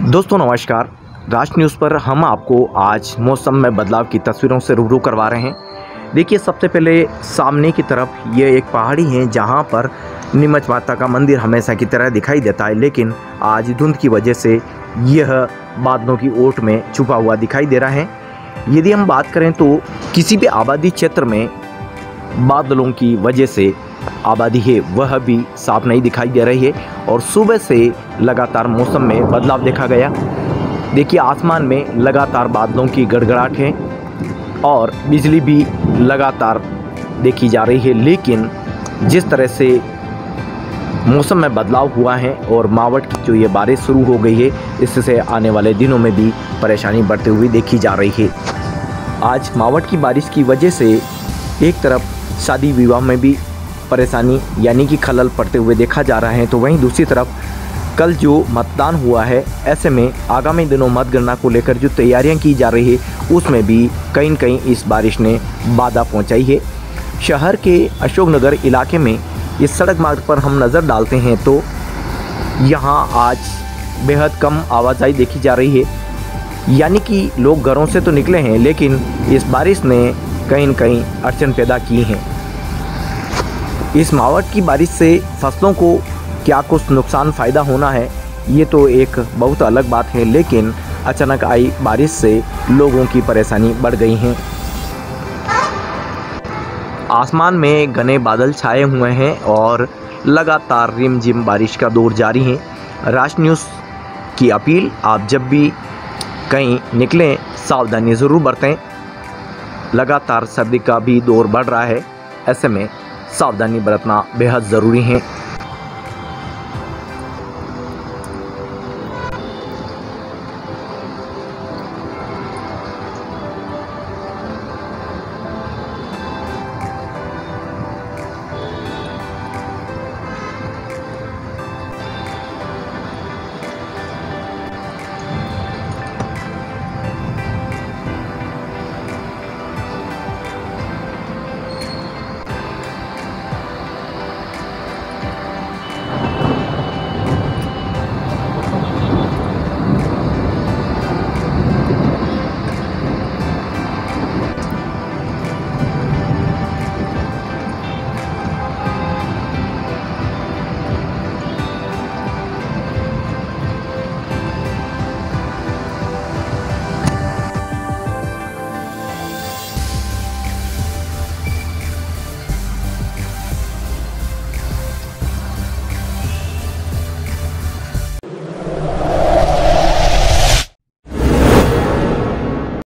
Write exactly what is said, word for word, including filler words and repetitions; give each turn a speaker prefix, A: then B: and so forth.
A: दोस्तों नमस्कार। राज न्यूज़ पर हम आपको आज मौसम में बदलाव की तस्वीरों से रूबरू करवा रहे हैं। देखिए, सबसे पहले सामने की तरफ ये एक पहाड़ी है जहां पर नीमच माता का मंदिर हमेशा की तरह दिखाई देता है, लेकिन आज धुंध की वजह से यह बादलों की ओट में छुपा हुआ दिखाई दे रहा है। यदि हम बात करें तो किसी भी आबादी क्षेत्र में बादलों की वजह से आबादी है वह भी साफ नहीं दिखाई दे रही है और सुबह से लगातार मौसम में बदलाव देखा गया। देखिए, आसमान में लगातार बादलों की गड़गड़ाहट है और बिजली भी लगातार देखी जा रही है, लेकिन जिस तरह से मौसम में बदलाव हुआ है और मावठ की जो ये बारिश शुरू हो गई है, इससे आने वाले दिनों में भी परेशानी बढ़ते हुए देखी जा रही है। आज मावठ की बारिश की वजह से एक तरफ शादी विवाह में भी परेशानी यानी कि खलल पड़ते हुए देखा जा रहा है, तो वहीं दूसरी तरफ कल जो मतदान हुआ है, ऐसे में आगामी दिनों मतगणना को लेकर जो तैयारियां की जा रही है उसमें भी कहीं न कहीं इस बारिश ने बाधा पहुंचाई है। शहर के अशोकनगर इलाके में इस सड़क मार्ग पर हम नज़र डालते हैं तो यहां आज बेहद कम आवाजाही देखी जा रही है, यानी कि लोग घरों से तो निकले हैं लेकिन इस बारिश ने कहीं न कहीं अड़चन पैदा की हैं। इस मावठ की बारिश से फसलों को क्या कुछ नुकसान फ़ायदा होना है, ये तो एक बहुत अलग बात है, लेकिन अचानक आई बारिश से लोगों की परेशानी बढ़ गई है। आसमान में घने बादल छाए हुए हैं और लगातार रिमझिम बारिश का दौर जारी है। राज न्यूज़ की अपील, आप जब भी कहीं निकलें सावधानी ज़रूर बरतें। लगातार सर्दी का भी दौर बढ़ रहा है, ऐसे में सावधानी बरतना बेहद ज़रूरी है।